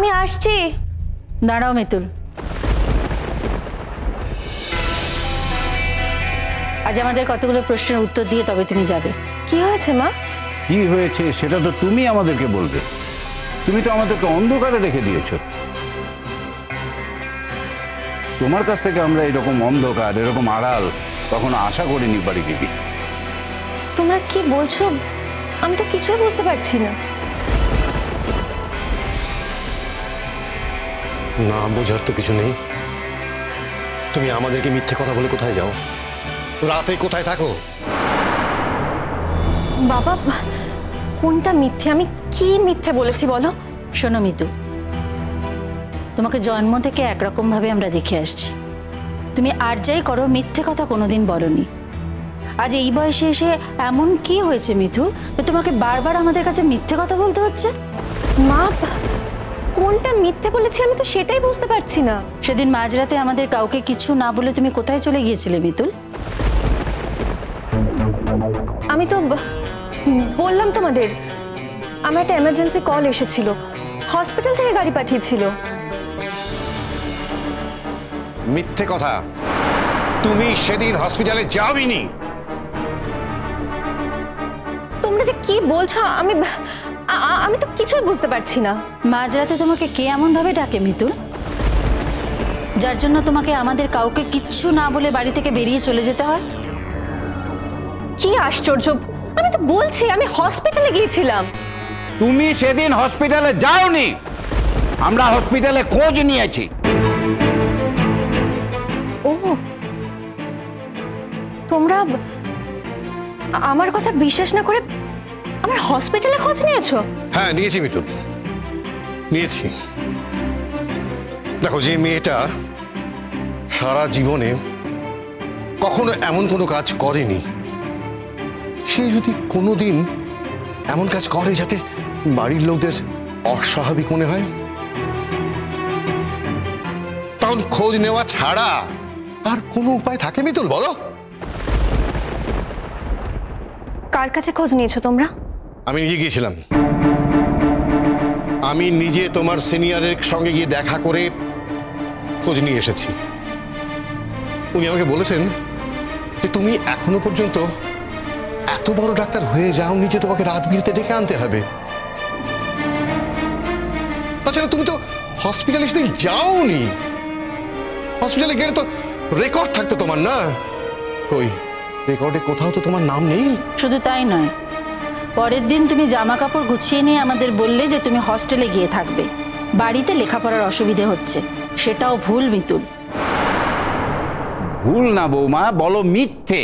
আমি আসছি। দাঁড়াও মিতুল, আজ আমাদের কতগুলো প্রশ্নের উত্তর দিয়ে তবে তুমি যাবে। কি হয়েছে মা? কি হয়েছে সেটা তো তুমি আমাদেরকে বলবে। তুমি তো আমাদেরকে অন্ধকারে রেখে দিয়েছো। তোমার কাছ থেকে আমরা এরকম অন্ধকার, এরকম আড়াল কখনো আশা করিনি বাড়ি বিবি। তোমরা কি বলছো? আমি তো কিছুই বুঝতে পারছি না। না, বোঝার তো কিছু নেই। তুমি আমাদেরকে মিথ্যে কথা বলে কোথায় যাও? রাতে কোথায় থাকো? বাবা, কোনটা মিথ্যে? আমি কি মিথ্যে বলেছি বলো? শোনো মিতু, তোমাকে জন্ম থেকে একরকম ভাবে আমরা দেখে আসছি। তুমি আর যাই করো, মিথ্যে কথা কোনোদিন বলনি। আজ এই বয়সে এসে এমন কি হয়েছে মিথু যে তোমাকে বারবার আমাদের কাছে মিথ্যে কথা বলতে হচ্ছে? মা, কোনটা মিথ্যে বলেছি আমি তো সেটাই বুঝতে পারছি না। সেদিন মাঝরাতে আমাদের কাউকে কিছু না বলে তুমি কোথায় চলে গিয়েছিলে মিতুল? আমি তো বললাম তোমাদের, আমার একটা এমার্জেন্সি কল এসেছিল, হসপিটাল থেকে গাড়ি পাঠিয়েছিল। মিথ্যে কথা। তুমি সেদিন হসপিটালে যাওনি। তোমরা যে কি বলছো আমি আমি তো কিছুই বুঝতে পারছি না। মাঝরাতে তোমাকে কে এমন ভাবে ডাকে মিতুল, যার জন্য তোমাকে আমাদের কাউকে কিচ্ছু না বলে বাড়ি থেকে বেরিয়ে চলে যেতে হয়? কি আশ্চর্য! আমি তো বলছি আমি হসপিটালে গিয়েছিলাম। তুমি সেদিন হসপিটালে যাওনি, আমরা হসপিটালে খোঁজ নিয়েছি। ও, তোমরা আমার কথা বিশ্বাস না করে আমার হসপিটালে খোঁজ নিয়েছো? হ্যাঁ, নিয়েছি মিতুল, নিয়েছি। দেখো, যে মেয়েটা সারা জীবনে কখনো এমন কোনো কাজ করেনি, সে যদি কোনোদিন এমন কাজ করে যাতে বাড়ির লোকদের অস্বাভাবিক মনে হয়, তখন খোঁজ নেওয়া ছাড়া আর কোনো উপায় থাকে মিতুল, বলো? কার কাছে খোঁজ নিয়েছো তোমরা? আমি নিজে গিয়েছিলাম। আমি নিজে তোমার সিনিয়রের সঙ্গে গিয়ে দেখা করে খোঁজ নিয়ে এসেছি। উনি আমাকে বলেছেন যে তুমি এখনো পর্যন্ত এত বড় ডাক্তার হয়ে যাওনি যে তোমাকে রাত বিরেতে ডেকে আনতে হবে। তাছাড়া তুমি তো হসপিটালে সেদিন যাওনি। হসপিটালে গেলে তো রেকর্ড থাকতো তোমার, না? কই, রেকর্ডে কোথাও তো তোমার নাম নেই। শুধু তাই নয়, পরের দিন তুমি জামা কাপড় গুছিয়ে নিয়ে আমাদের বললে যে তুমি হস্টেলে গিয়ে থাকবে, বাড়িতে লেখাপড়ার অসুবিধে হচ্ছে। সেটাও ভুল মিতুল। ভুল না বৌমা, বলো মিথ্যে।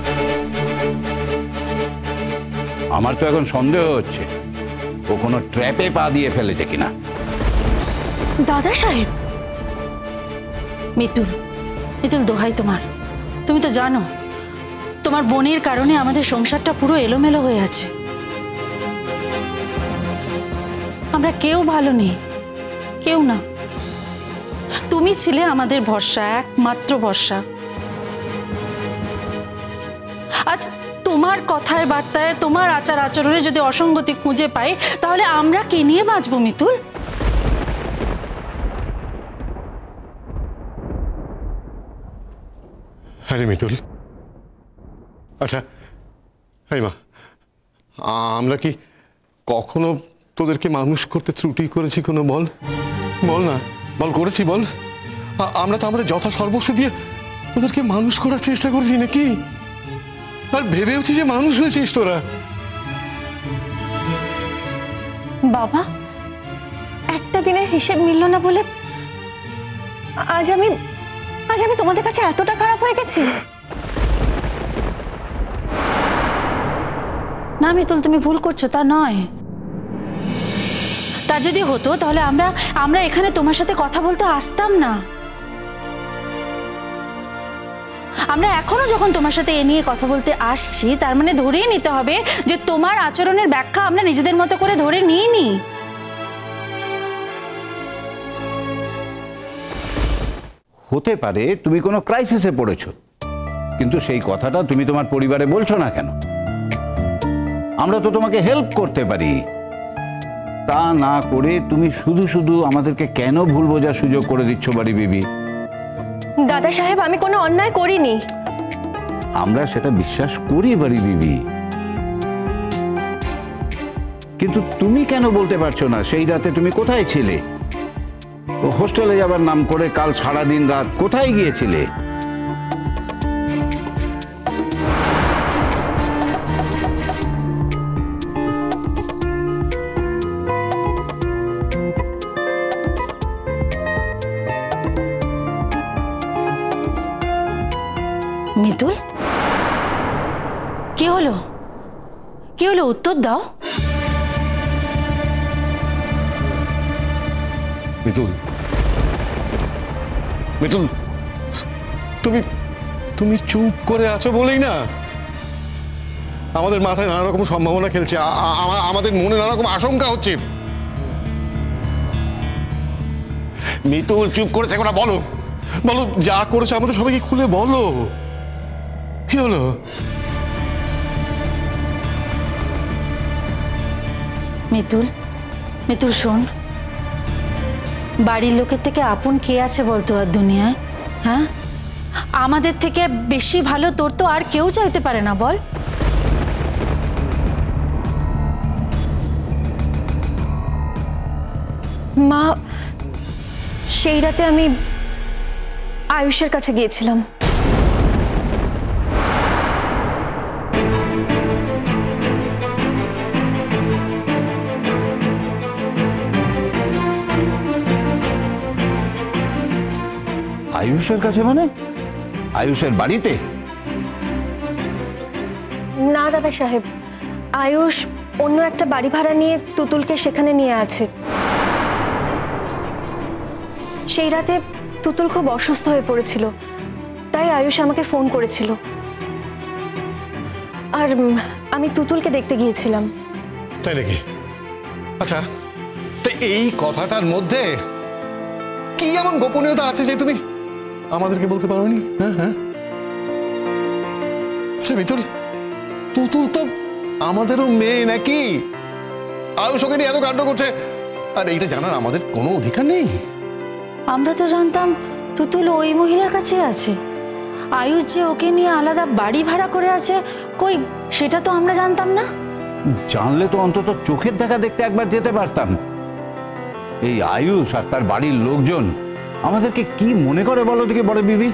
আমার তো এখন সন্দেহ হচ্ছে ও কোনো ট্র্যাপে পা দিয়ে ফেলেছে কিনা। দাদা সাহেব! মিতুল, মিতুল দোহাই তোমার, তুমি তো জানো তোমার বোনের কারণে আমাদের সংসারটা পুরো এলোমেলো হয়ে আছে। আমরা কেউ ভালো নেই, কেউ না। তুমি ছিলে আমাদের ভরসা, একমাত্র ভরসা। আজ তোমার কথায় বার্তায়, তোমার আচার আচরণে যদি অসঙ্গতি খুঁজে পাই, তাহলে আমরা কে নিয়ে বাঁচবো মিতুল? হ্যাঁ মিতুল। আচ্ছা, হ্যাঁ মা, আমরা কি কখনো তোদেরকে মানুষ করতে ত্রুটি করেছি কোনো? বল, বল না, বল করেছি, বল। আমরা তো আমাদের যথা সর্বস্ব দিয়ে তোদেরকে মানুষ করার চেষ্টা করেছি, নাকি? আর ভেবেওছি যে মানুষ হয়েছিস তোরা। বাবা, একটা দিনের হিসেব মিলল না বলে আজ আমি তোমাদের কাছে এতটা খারাপ হয়ে গেছি? না মিতুল, তুমি ভুল করছো, তা নয়। তা যদি হতো তাহলে আমরা এখানে তোমার সাথে কথা বলতে আসতাম না। আমরা এখনো যখন তোমার সাথে এ নিয়ে কথা বলতে আসছি, তার মানে ধরেই নিতে হবে যে তোমার আচরণের ব্যাখ্যা আমরা নিজেদের মতো করে ধরে নিইনি। হতে পারে তুমি কোনো ক্রাইসিসে পড়েছো, কিন্তু সেই কথাটা তুমি তোমার পরিবারে বলছো না কেন? আমরা তো তোমাকে হেল্প করতে পারি। তা না করে তুমি শুধু শুধু আমাদেরকে কেন ভুল বোঝার সুযোগ করে দিচ্ছ বাড়ি বিবি? দাদা সাহেব, আমি কোনো অন্যায় করিনি। আমরা সেটা বিশ্বাস করি বাড়ি বিবি, কিন্তু তুমি কেন বলতে পারছো না সেই রাতে তুমি কোথায় ছিলে? হোস্টেলে যাবার নাম করে কাল সারাদিন রাত কোথায় গিয়েছিলে? মিতুল, কি হলো? কি হলো? উত্তর দাও। মিতুল, মিতুল, তুমি তুমি চুপ করে আছো বলেই না আমাদের মাথায় নানা রকম সম্ভাবনা খেলছে, আমাদের মনে নানা রকম আশঙ্কা হচ্ছে। মিতুল, চুপ করে থেকো না, বলো বলো যা করেছে আমাদের সবাইকে খুলে বলো। কি হলো? মিতুল, মিতুল শোন, বাড়ির লোকের থেকে আপন কে আছে বলতো আর দুনিয়ায়? হ্যাঁ, আমাদের থেকে বেশি ভালো তোর তো আর কেউ চাইতে পারে না, বল। মা, সেই রাতে আমি আয়ুষের কাছে গিয়েছিলাম। আয়ুষের কাছে মানে? আয়ুষের বাড়িতে? না দাদা সাহেব, আয়ুষ অন্য একটা বাড়ি ভাড়া নিয়ে তুতুলকে সেখানে নিয়ে আছে। সেই রাতে তুতুল খুব অসুস্থ হয়ে পড়েছিল, তাই আয়ুষ আমাকে ফোন করেছিল, আর আমি তুতুলকে দেখতে গিয়েছিলাম। তাই নাকি? আচ্ছা, তো এই কথাটার মধ্যে কি এমন গোপনীয়তা আছে যে তুমি আমাদেরকে বলতে পারোনি? হ্যাঁ হ্যাঁ, আচ্ছা মিতুল, তুতুল তো আমাদেরও মেয়ে নাকি? আয়ুষ ওকে নিয়ে এত কাণ্ড করছে, আর এইটা জানার আমাদের কোনো অধিকার নেই? আমরা তো জানতাম তুতুল ওই মহিলার কাছে আছে। আয়ুষ যে ওকে নিয়ে আলাদা বাড়ি ভাড়া করে আছে, কই সেটা তো আমরা জানতাম না। জানলে তো অন্তত চোখের দেখা দেখতে একবার যেতে পারতাম। এই আয়ুষ আর তার বাড়ির লোকজন আমাদেরকে কি মনে করে বলো দেখি বড় বিবি?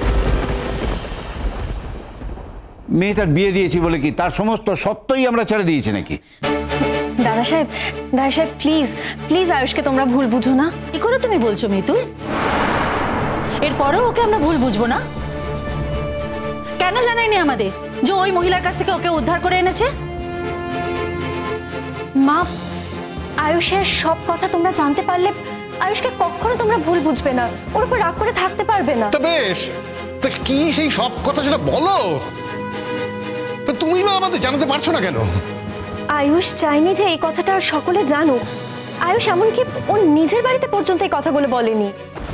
মেয়েটার বিয়ে দিয়েছি বলে কি তার সমস্ত সত্যই আমরা ছেড়ে দিয়েছি নাকি? দাদা সাহেব, দাদা সাহেব, প্লিজ প্লিজ আয়ুষকে তোমরা ভুল বুঝো না। কি করে তুমি বলছো মিতুল? এরপরেও ওকে আমরা ভুল বুঝবো না? কেন জানাইনি আমাদের যে ওই মহিলার কাছ থেকে ওকে উদ্ধার করে এনেছে? মা, আয়ুষের সব কথা তোমরা জানতে পারলে আয়ুষকে কখনো তোমরা ভুল বুঝবে না, ওর উপর রাগ করে থাকতে পারবে না। তা বেশ, তা কি সেই সব কথা সেটা বলো। তা তুমি বা আমাদের জানাতে পারছো না কেন? আয়ুষ চাইনি যে এই কথাটা সকলে জানুক। আয়ুষ এমনকি ওর নিজের বাড়িতে পর্যন্ত এই কথাগুলো বলেনি।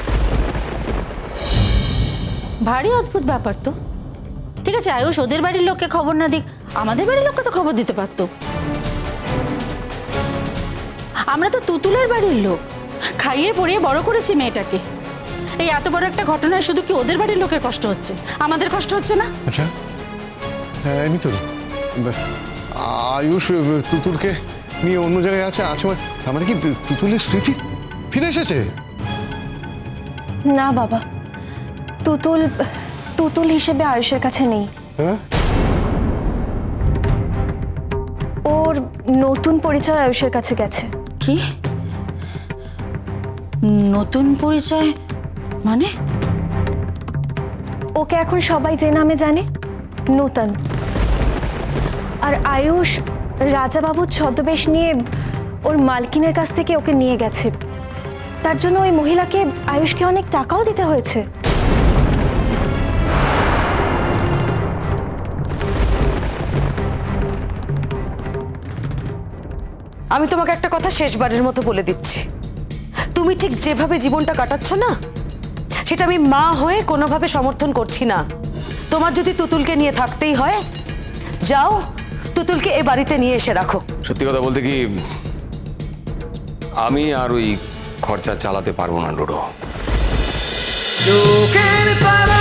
ভারী অদ্ভুত ব্যাপার তো। ঠিক আছে, আয়ুষ ওদের বাড়ির লোককে খবর না দিক, আমাদের বাড়ির লোককে তো খবর দিতে পারতো। আমরা তো তুতুলের বাড়ির লোক, খাইয়ে পড়িয়ে বড় করেছি মেয়েটাকে। এই এত বড় একটা ঘটনায় শুধু কি ওদের বাড়ির লোকের কষ্ট হচ্ছে, আমাদের কষ্ট হচ্ছে না? আচ্ছা, হ্যাঁ মিতুল, আয়ুষ তুতুলকে নিয়ে অন্য জায়গায় আছে, তার মানে কি তুতুলের স্মৃতি ফিরে এসেছে? না বাবা, তুতুল তুতুল হিসেবে আয়ুষের কাছে নেই। হ্যাঁ, ওর নতুন পরিচয় আয়ুষের কাছে গেছে। কি নতুন পরিচয় মানে? ওকে এখন সবাই যে নামে জানে, নূতন। আর আয়ুষ রাজাবাবুর ছদ্মবেশ নিয়ে ওর মালকিনের কাছ থেকে ওকে নিয়ে গেছে। তার জন্য ওই মহিলাকে আয়ুষকে অনেক টাকাও দিতে হয়েছে। আমি তোমাকে একটা কথা শেষবারের মতো বলে দিচ্ছি, তুমি ঠিক যেভাবে জীবনটা কাটাচ্ছ না, সেটা আমি মা হয়ে কোনোভাবে সমর্থন করছি না। তোমার যদি তুতুলকে নিয়ে থাকতেই হয়, যাও তুতুলকে এ বাড়িতে নিয়ে এসে রাখো। সত্যি কথা বলতে কি, আমি আর ওই খরচা চালাতে পারবো না ডোডো। চোখের তারা